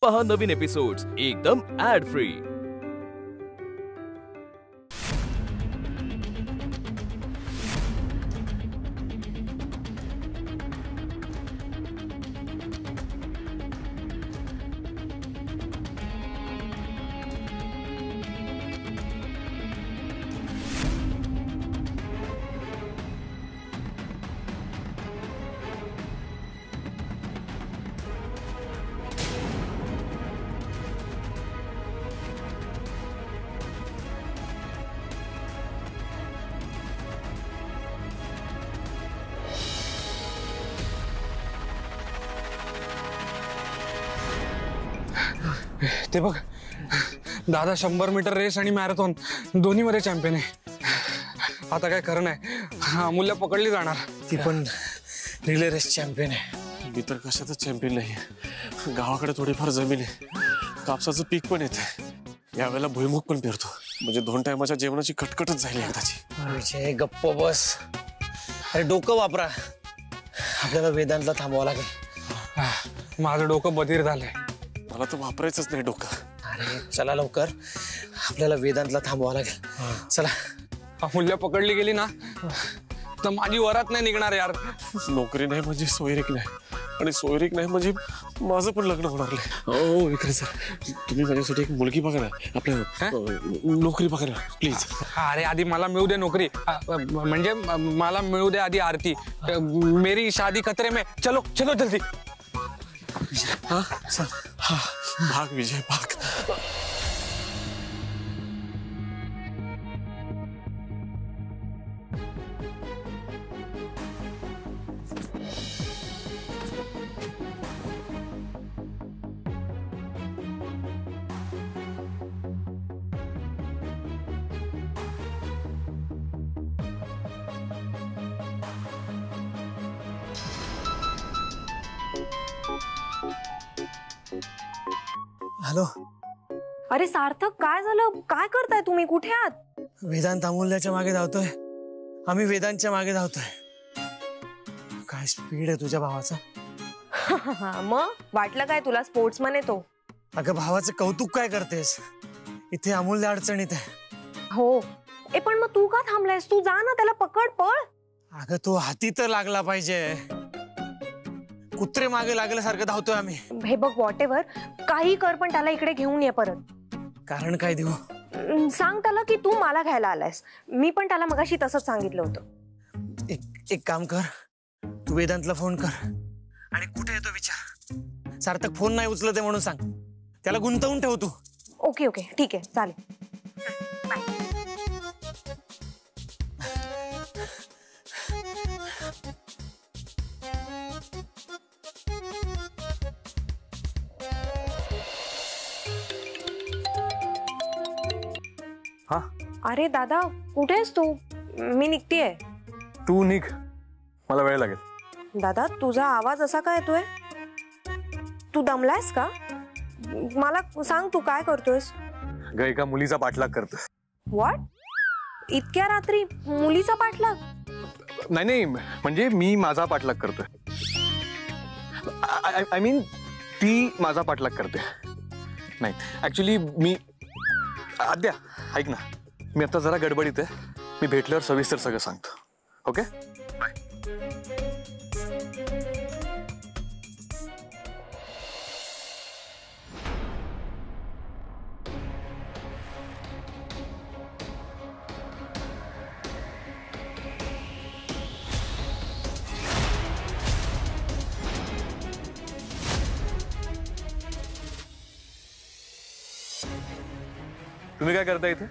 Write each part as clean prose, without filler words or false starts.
पहा नवीन एपिसोड्स एकदम ऍड फ्री। ते बघ दादा 100 मीटर रेस आणि मॅरेथॉन दोन्ही मध्ये चॅम्पियन आहे। आता काय खरं नाही, अमूल्य पकडली जाणार। ती पण रिले रेस चॅम्पियन आहे। मी तर कशातच चॅम्पियन नाही। गावाकडे थोडीफार जमीन आहे, कापसाचं पीक पण येते, यावेळेला भुईमुग पण पेरतो, म्हणजे 2 टायमाच्या जेवणाची कटकटच झाली एकदाची। विजय गप्प बस, अरे डोकं वापरा, आपल्याला वेदांतला थांबवावं लागेल। माझं डोकं बधीर झालंय, मला तर वापरायचंच नाही डोकं। अरे चला लवकर, आपल्याला वेदांतला थांबवावं लागेल। चला। अमूल्य पकडली गेली ना तर माझी वरात नाही निघणार यार। नोकरी नाही म्हणजे सोयरीक नाही, आणि सोयरीक नाही म्हणजे माझं पण लग्न होणार नाही। हो विक्रे सर, तुम्ही माझ्यासाठी एक मुलगी बघा ना, आपल्या नोकरी बघा ना प्लीज। अरे आधी मला मिळू दे नोकरी, म्हणजे मला मिळू दे आधी आरती। मेरी शादी खतरे में, चलो चलो जल्दी। हाँ सर, हाँ भाग विजय भाग। हॅलो। अरे सार्थक, काय झालं? काय करताय तुम्ही? कुठे आहात? वेदांत अमूल्याच्या मागे धावतोय, आम्ही वेदांतच्या मागे धावतोय। काय स्पीड आहे तुझ्या भावाचा। मग वाटलं काय तुला स्पोर्ट्समन आहे तो? अगं भावाचं कौतुक काय करतेस, इथे अमूल्य अडचणीत आहे। हो, पण मग तू का थांबलायस? तू जा ना, त्याला पकड, पळ। अगं तो हाती तर लागला पाहिजे, कुत्रे मागे लागल्यासारखं धावतोय आम्ही। हे बघ, व्हॉटएव्हर काही कर, पण त्याला इकडे घेऊन ये परत। कारण काय देऊ? सांग त्याला की तू मला घ्यायला आलायस। मी पण त्याला मगाशी तसंच सांगितलं होतं। एक काम कर, तू वेदांतला फोन कर आणि कुठे येतो विचार। सार्थक फोन नाही उचलत म्हणून सांग, त्याला गुंतवून ठेव तू। ओके ओके, ठीक आहे, चालेल। हाँ अरे दादा, कुठे आहेस तू? मी निघतेय। तू निघ, मला वेळ लागेल। दादा, तुझा आवाज असा का येतोय? तू दमलायस का? मला सांग, तू काय करतोयस? एका मुलीचा पाठलाग करतोय। व्हॉट? इतक्या रात्री मुलीचा पाठलाग? नाही नाही, म्हणजे मी माझा पाठलाग करतोय। आय मीन ती माझा पाठलाग करते। नाही ऍक्च्युली मी आद्या ऐक ना, मी आता जरा गडबडीत आहे, मी भेटल्यावर सविस्तर सगळं सांगतो। Okay bye. तुम्ही काय करता इथे?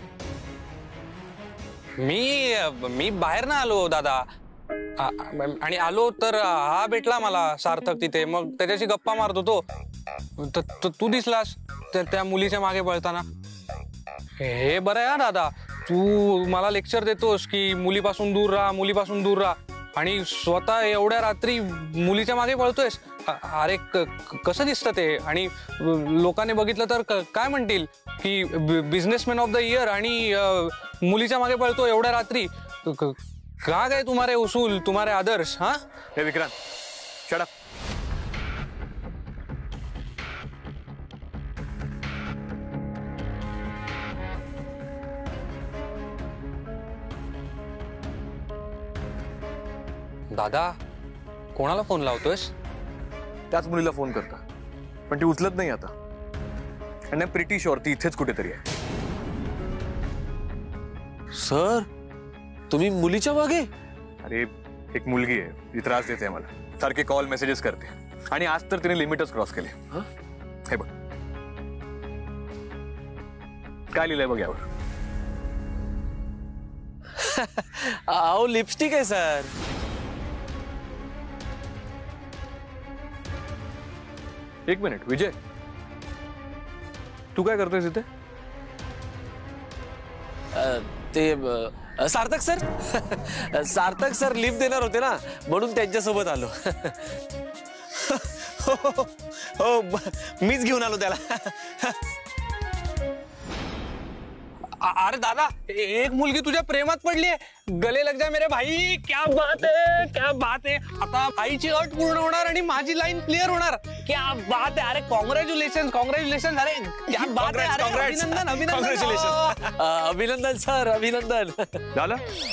मी बाहेर ना आलो दादा, आणि आलो तर हा भेटला मला सार्थक तिथे, मग त्याच्याशी गप्पा मारत होतो, तू दिसलास त्या मुलीच्या मागे पळताना। हे बरं आहे हा दादा, तू मला लेक्चर देतोस की मुलीपासून दूर राहा, मुलीपासून दूर राहा, आणि स्वतः एवढ्या रात्री मुलीच्या मागे पळतोयस। अरे कसं दिसतं ते? आणि लोकांनी बघितलं तर काय म्हणतील की बिझनेसमॅन ऑफ द इयर आणि मुलीच्या मागे पळतो एवढ्या रात्री। का गए तुम्हारे उसूल, तुम्हारे आदर्श? हाँ हे विक्रांत, शट अप। दादा कोणाला फोन लावतोयस? त्याच मुलीला फोन करता, पण ती उचलत नाही आता. आणि प्रिटी शुअर ती इथेच कुठेतरी आहे. सर तुम्ही मुलीच्या मागे? अरे एक मुलगी आहे, ती त्रास देते मला, सारखे कॉल मेसेजेस करते. आणि आज तर तिने लिमिटच क्रॉस केले. हे बघ काय लिहिलंय बघ यावर. अहो लिपस्टिक आहे सर. एक मिनिट विजय, तू काय करतोयस इथे? ते Sarthak sir Sarthak sir lift देणार होते ना, म्हणून त्यांच्यासोबत आलो. हो मीच घेऊन आलो त्याला. अरे दादा एक मुलगी तुझ्या प्रेमात पडली, गले लग जा मेरे भाई. क्या बात है, क्या बात है. आता आईची अट पूर्ण होणार आणि माझी लाईन क्लिअर होणार. क्या बात आहे. अरे कॉंग्रॅच्युलेशन कॉंग्रॅच्युलेशन. अरे क्या बात आहे. अरे, अभिनंदन अभिनंदन. Congratulations. अभिनंदन सर अभिनंदन. झालं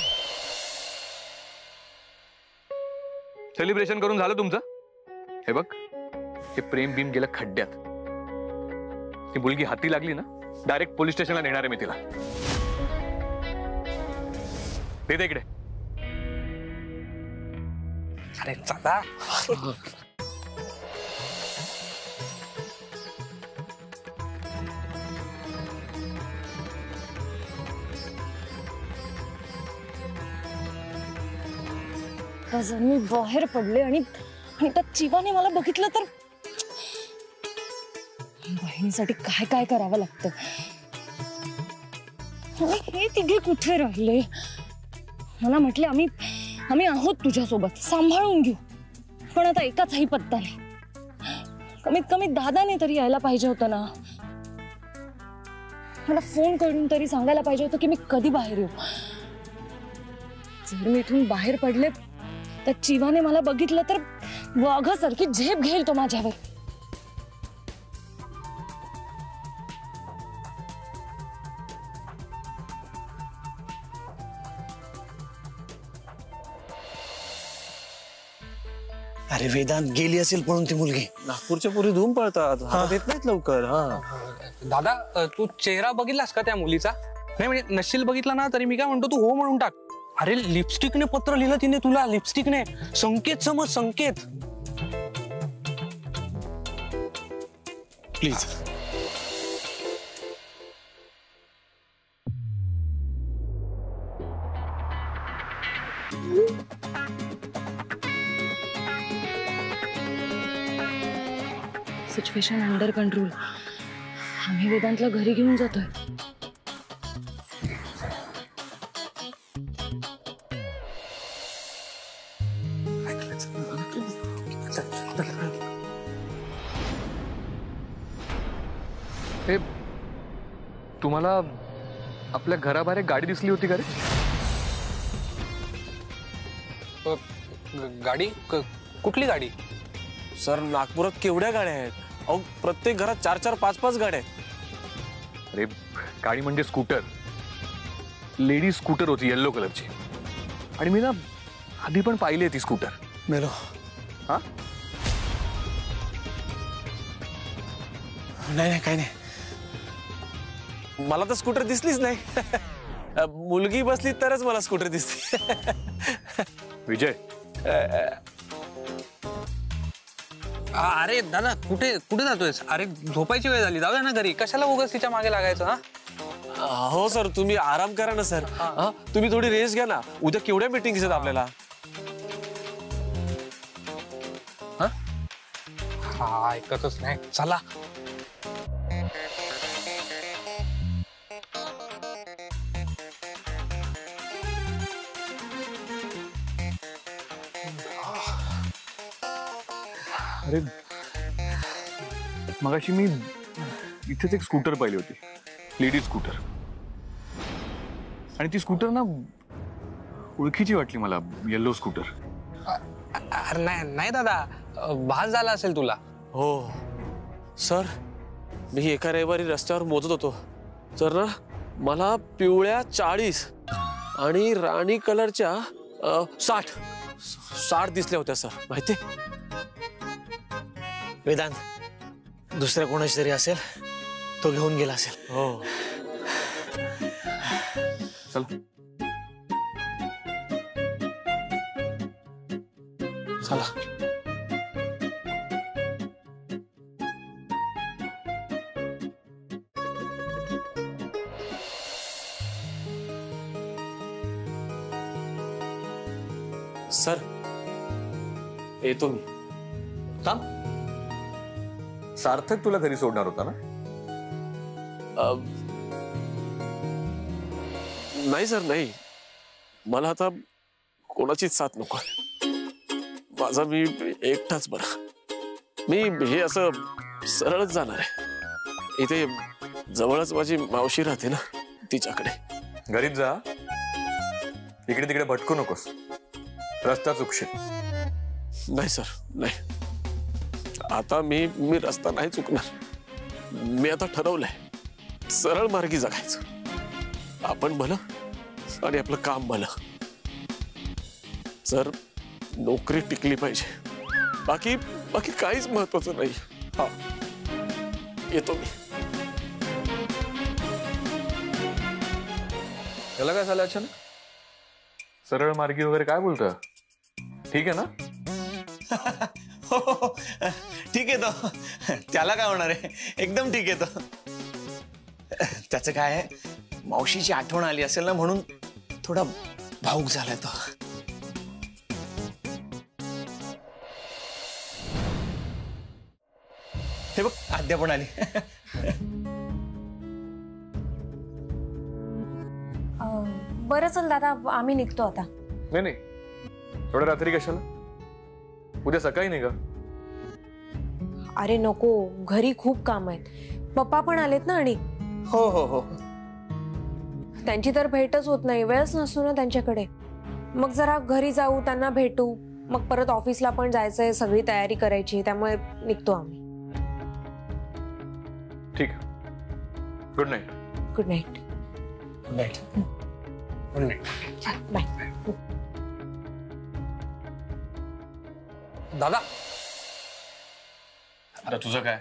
सेलिब्रेशन करून झालं तुमचं? हे बघ हे प्रेम बीम गेलं खड्ड्यात. ती मुलगी हाती लागली ना, डायरेक्ट पोलीस स्टेशनला नेणार आहे मी तिला. दे इकडे. अरे चला. जर मी बाहेर पडले आणि त्या चिवाने मला बघितलं तर बहिणीसाठी काय काय करावं लागतं. आणि हे तिघे कुठे राहिले? मला म्हटले आम्ही आहोत तुझ्यासोबत, सांभाळून घेऊ. पण आता एकाचाही पत्ता नाही. कमीत कमी दादाने तरी यायला पाहिजे होतं ना. मला फोन करून तरी सांगायला पाहिजे होतं की मी कधी बाहेर येऊ. जर मी इथून बाहेर पडले तर चिवाने मला बघितलं तर वाघासारखी झेप घेईल तो माझ्यावर. अरे वेदांत गेली असेल पळून ती मुलगी. नागपूरच्या पुरी धूम पळतात, हातात येत नाहीत लवकर. दादा तू चेहरा बघितलास का त्या मुलीचा? नाही म्हणजे नशील बघितला ना तरी मी काय म्हणतो तू हो म्हणून टाक. अरे लिपस्टिकने पत्र लिहिलं तिने तुला. लिपस्टिकने संकेत समज, संकेत. प्लीज. Situation under control. आम्ही वेदांतला घरी घेऊन जातोय. हे तुम्हाला आपल्या घराबाहेर एक गाडी दिसली होती का रे? गाडी कुठली गाडी? सर नागपुरात केवढ्या गाड्या आहेत. अहो प्रत्येक घरात 4-4, 5-5 गाड्या आहेत. अरे गाडी म्हणजे स्कूटर, लेडी स्कूटर होती येल्लो कलरची. आणि मी ना आधी पण पाहिली आहे ती स्कूटर. मेलो. हा नाही काही नाही. मला तर स्कूटर दिसलीच नाही. मुलगी बसली तरच मला स्कूटर दिसते. विजय अरे दादा कुठे कुठे जातोयस? अरे झोपायची वेळ झाली, जाऊया ना घरी. कशाला उगाच तिच्या मागे लागायचं? हा हो सर तुम्ही आराम करा ना सर. तुम्ही थोडी रेस्ट घ्या ना. उद्या केवढ्या मीटिंग्स आहेत आपल्याला. हा ऐकतच नाही. चला. अरे मगाशी मी इथेच एक स्कूटर पाहिली होती, लेडी स्कूटर. आणि ती स्कूटर ना ओळखीची वाटली मला, येल्लो स्कूटर. अरे नाही दादा, भास झाला असेल तुला. हो सर मी एका रविवारी रस्त्यावर मोजत होतो तर ना मला पिवळ्या 40 आणि राणी कलरच्या 60 60 दिसल्या होत्या सर, माहिती? वेदांत दुसऱ्या कोणाची तरी असेल, तो घेऊन गेला असेल. हो. चल. चला. सर, येतो मी. थांब. सार्थक तुला घरी सोडणार होता ना? नाही सर, नाही. मला आता कोणाचीच साथ नको. माझा मी एकटाच बरा. मी हे असं सरळच जाणार आहे. इथे जवळच माझी मावशी राहते ना, तिच्याकडे. घरीच जा. इकडे तिकडे भटकू नकोस, रस्ता चुकशील. नाही सर, नाही. आता मी रस्ता नाही चुकणार. मी आता ठरवलंय सरळ मार्गी जगायचं. आपण भलं आणि आपलं काम भलं. सर, नोकरी टिकली पाहिजे. बाकी बाकी काहीच महत्वाचं नाही. हा, येतो मी. त्याला काय झालं अचानक? सरळ मार्गी वगैरे काय बोलतोय? ठीक आहे ना? हो, ठीक आहे तो. त्याला काय होणार आहे? एकदम ठीक आहे तो. त्याचं काय आहे, मावशीची आठवण आली असेल ना, म्हणून थोडा भावुक झालाय तो. हे बघ, आद्या पण आली. बरं चल दादा, आम्ही निघतो आता. नाही नाही, एवढ्या रात्री कशाला? उद्या सकाळी निघा. अरे नको, घरी खूप काम आहेत. पप्पा पण आलेत ना. आणि हो हो हो, त्यांची तर भेटच होत नाही, वेळच नसतो ना त्यांच्याकडे. मग जरा घरी जाऊ, त्यांना भेटू, मग परत ऑफिसला पण जायचंय, सगळी तयारी करायची, त्यामुळे निघतो आम्ही. ठीक आहे. Good night. Good night. Good night. Good night. Bye. दादा, आता तुझं काय?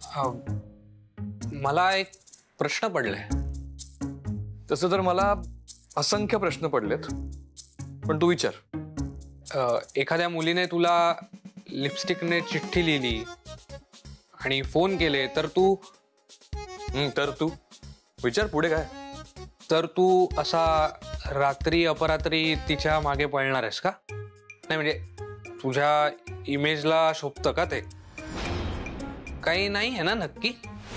मला एक प्रश्न पडलाय. तसं तर मला असंख्य प्रश्न पडलेत, पण तू विचार. एखाद्या मुलीने तुला लिपस्टिकने चिठ्ठी लिहिली आणि फोन केले, तर तू विचार पुढे काय? तर तू असा रात्री अपरात्री तिच्या मागे पळणार आहेस का? नाही म्हणजे तुझ्या इमेजला शोभतं का ते? काही नाही आहे ना नक्की?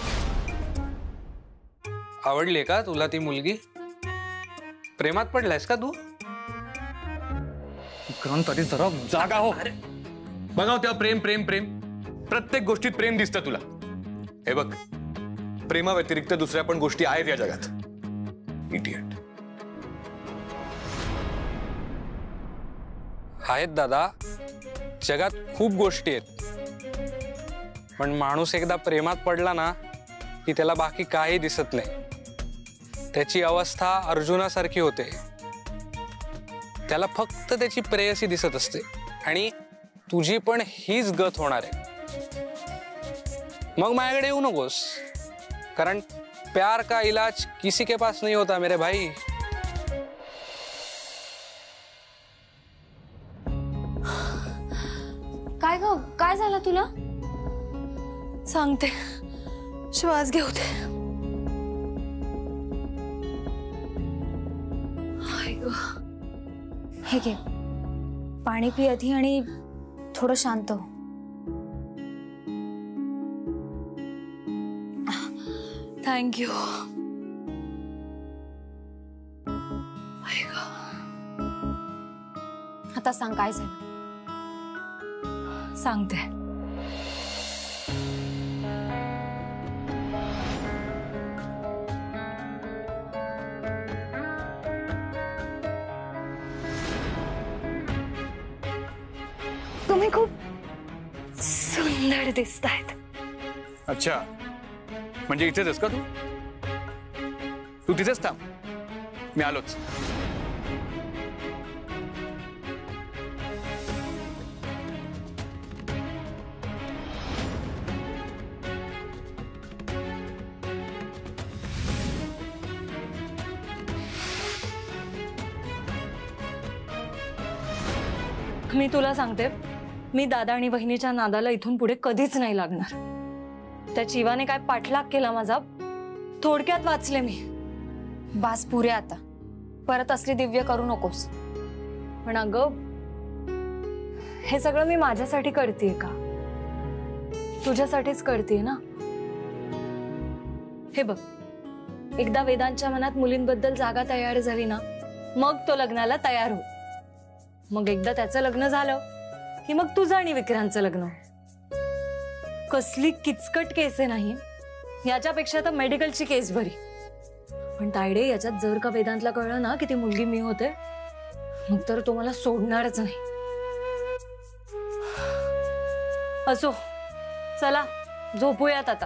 आवडली का तुला ती मुलगी? प्रेमात पडलायस का तू? तरी जरा जागा हो. बघा तेव्हा प्रेम प्रेम प्रेम, प्रत्येक गोष्टीत प्रेम दिसतं तुला. हे बघ, प्रेमा व्यतिरिक्त दुसऱ्या पण गोष्टी आहेत या जगात. इडियट. आहेत दादा, जगात खूप गोष्टी आहेत, पण माणूस एकदा प्रेमात पडला ना की त्याला बाकी काही दिसत नाही. त्याची अवस्था अर्जुनासारखी होते. त्याला फक्त त्याची प्रेयसी दिसत असते, आणि तुझी पण हीच गत होणार आहे. मग माझ्याकडे येऊ नकोस, कारण प्यार का इलाज किसी के पास नहीं होता मेरे भाई. काय ग, काय झालं तुला? सांगते, श्वास घेऊ दे. हे घे, पाणी पी आधी आणि थोडं शांत हो. थँक्यू. आता सांग काय झालं. सांगते. तुम्ही खूप सुंदर दिसतायत. अच्छा, म्हणजे इथेच आहेस का तू? तू तिथेच थांब, मी आलोच. मी तुला सांगते, मी दादा आणि बहिणीच्या नादाला इथून पुढे कधीच नाही लागणार. त्या जीवाने काय पाठलाग केला माझा, थोडक्यात वाचले मी. बास पुरे आता, परत असली दिव्य करू नकोस. पण अगं, हे सगळं मी माझ्यासाठी करतेय का? तुझ्यासाठीच करतेय ना. हे बघ, एकदा वेदांच्या मनात मुलींबद्दल जागा तयार झाली ना, मग तो लग्नाला तयार हो. मग एकदा त्याचं लग्न झालं की मग तुझं आणि विक्रांतचं लग्न. कसली किचकट केस आहे नाही, याच्यापेक्षा तर मेडिकलची केस बरी. पण तायडे, याच्यात जर का वेदांतला कळलं ना की ती मुलगी मी होते, मग तर तो मला सोडणारच नाही. असो, चला झोपूयात आता.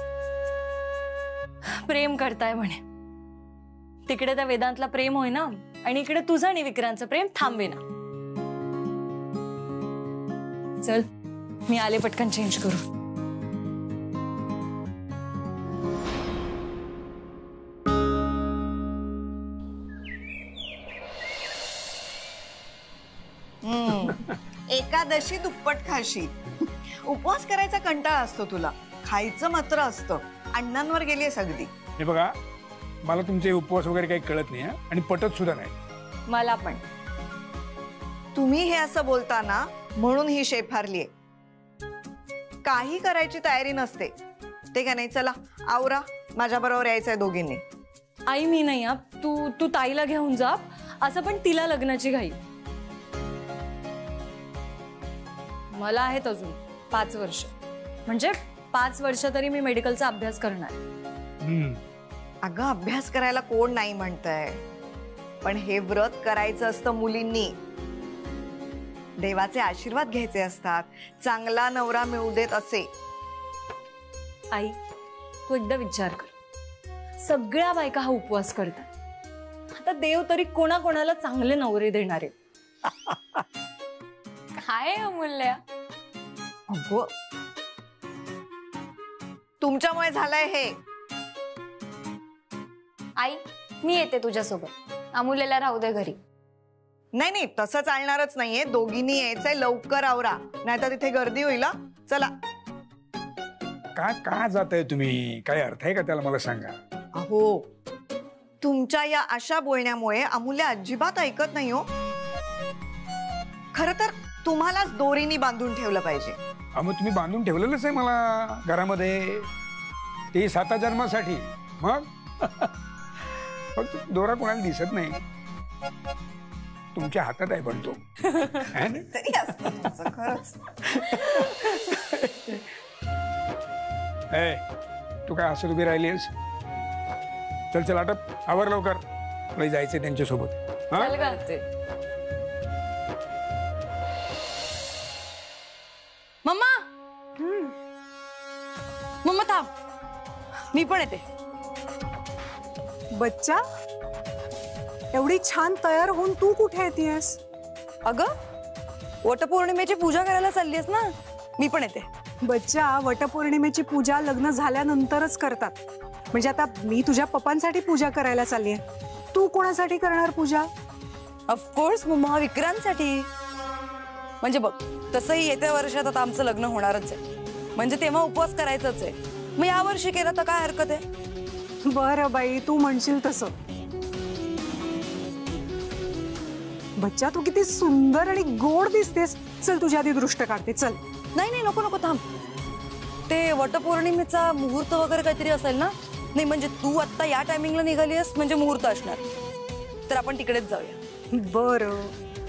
प्रेम करताय म्हणे, तिकडे त्या वेदांतला प्रेम होय ना, आणि इकडे तुझं आणि विक्रांतचं प्रेम थांबवे ना. चल, मी आले पटकन चेंज करू. एकादशी दुप्पट खाशी. उपवास करायचा कंटाळा असतो तुला, खायचं मात्र असतं. अण्णांवर गेली आहेस अगदी. हे बघा, मला तुमचे उपवास वगैरे काही कळत नाही आणि पटत सुद्धा नाही. मला पण. तुम्ही हे असं बोलताना म्हणून ही शेफारलीये. काही करायची तयारी नसते ते का नाही. चला आवरा, माझ्या बरोबर यायचंय दोघींनी. आई, मी नाही. तू ताईला घेऊन जा. असं पण तिला लग्नाची घाई. मला आहेत अजून 5 वर्ष. म्हणजे 5 वर्ष तरी मी मेडिकलचा अभ्यास करणार. अगं, अभ्यास करायला कोण नाही म्हणतंय, पण हे व्रत करायचं असतं मुलींनी. देवाचे आशीर्वाद घ्यायचे असतात, चांगला नवरा मिळू देत असे. आई, तू एकदा विचार कर, सगळ्या बायका हा उपवास करतात. आता देव तरी कोणाकोणाला चांगले नवरे देणार आहे. काय अमूल्य. अगो, तुमच्यामुळे झालंय हे. आई, मी येते तुझ्यासोबत. अमूल्यला राहू दे घरी. नाही नाही, तसं चालणारच नाहीये. दोघींनी यायचंय, लवकर आवरा, नाहीतर तिथे गर्दी होईल. चला. का जाताय तुम्ही? काय अर्थ आहे का त्याला, मला सांगा. अहो, तुमच्या या अशा बोलण्यामुळे अमूल्य अजिबात ऐकत नाही हो. खरं तर तुम्हालाच दोरीनी बांधून ठेवलं पाहिजे. मग तुम्ही बांधून ठेवलेलंच आहे मला घरामध्ये, ते 7 जन्मासाठी. मग फक्त दोरा कोणाला दिसत नाही, तुमच्या हातात आहे. पण तो तरी असतं तुमचं, खरंच. तू काय हसत उभी राहिलीस? चल चल, आटप, आवर लवकर, मला जायचंय त्यांच्यासोबत. चल का ते. मम्मा, मम्मा थांब, मी पण येते. बच्चा, एवढी छान तयार होऊन तू कुठे येतेस? अगं, वटपौर्णिमेची पूजा करायला चाललीस ना, मी पण येते. बच्चा, वटपौर्णिमेची पूजा लग्न झाल्यानंतरच करतात. म्हणजे आता मी तुझ्या पप्पांसाठी पूजा करायला चालली आहे, तू कोणासाठी करणार पूजा? Of course mamma, विक्रांतसाठी. म्हणजे बघ, तसंही येत्या वर्षात आता आमचं लग्न होणारच आहे, म्हणजे तेव्हा उपवास करायचाच आहे. मग या वर्षी केला तर काय हरकत आहे? बरं बाई, तू म्हणशील तसं. बच्चा, तू किती सुंदर आणि गोड दिसतेस. चल, तुझ्या आधी दृष्ट काढते. चल. नाही नाही, नको नको, थांब. ते वटपौर्णिमेचा मुहूर्त वगैरे काहीतरी असेल ना. नाही म्हणजे तू आता या टायमिंगला निघाली आहेस म्हणजे मुहूर्त असणार, तर आपण तिकडेच जाऊया. बरं.